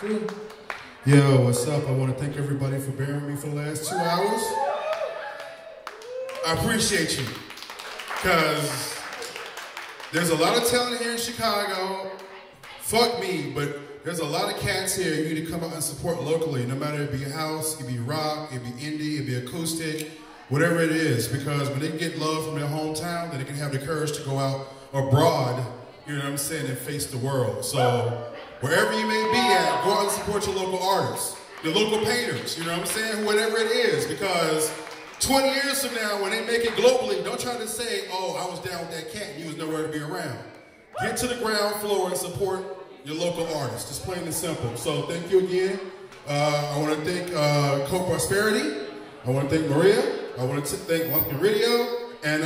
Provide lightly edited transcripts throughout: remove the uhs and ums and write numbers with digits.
Yo, what's up? I want to thank everybody for bearing with me for the last 2 hours. I appreciate you, because there's a lot of talent here in Chicago. Fuck me, but there's a lot of cats here you need to come out and support locally, no matter it be house, it be rock, it be indie, it be acoustic, whatever it is, because when they get love from their hometown, then they can have the courage to go out abroad, you know what I'm saying, and face the world. So wherever you may be at, go out and support your local artists, your local painters, you know what I'm saying, whatever it is, because 20 years from now, when they make it globally, don't try to say, oh, I was down with that cat and you was nowhere to be around. Get to the ground floor and support your local artists, just plain and simple. So thank you again. I want to thank Co-Prosperity. I want to thank Maria. I want to thank Lumpy Radio. And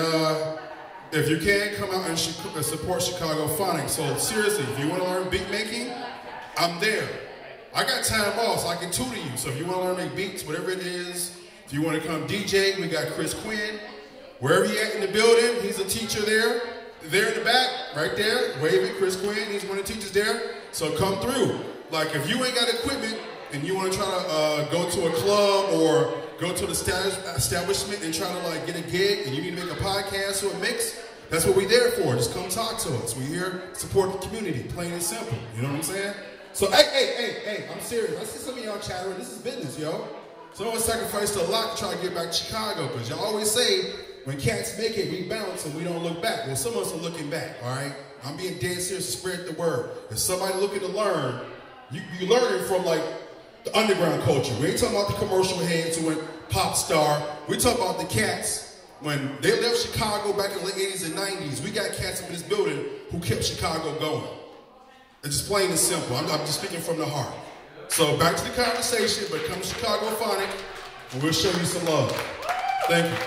if you can, come out and support Chicago Phonics. So seriously, if you want to learn beat making, I'm there. I got time off, so I can tutor you. So if you want to learn to make beats, whatever it is, if you want to come DJ, we got Chris Quinn. Wherever he at in the building, he's a teacher there. There in the back, right there, waving, Chris Quinn, he's one of the teachers there. So come through. Like, if you ain't got equipment and you want to try to go to a club or go to the establishment and try to like get a gig and you need to make a podcast or a mix, that's what we're there for. Just come talk to us. We're here to support the community, plain and simple. You know what I'm saying? So, hey, I'm serious. I see some of y'all chattering. This is business, yo. Someone sacrificed a lot to try to get back to Chicago, because y'all always say, when cats make it, we bounce and we don't look back. Well, some of us are looking back, all right? I'm being dead serious to spread the word. If somebody looking to learn, you learning from like the underground culture. We ain't talking about the commercial heads who went pop star. We talk about the cats when they left Chicago back in the late 80s and 90s. We got cats up in this building who kept Chicago going. It's just plain and simple. I'm just speaking from the heart. So back to the conversation, but come to Chicago Phonic and we'll show you some love. Thank you.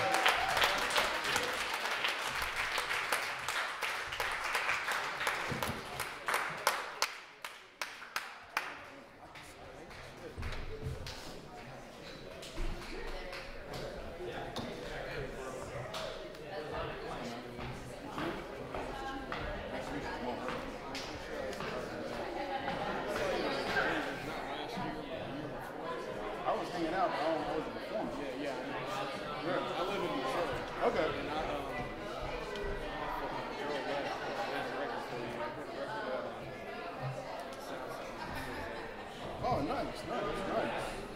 Oh, nice.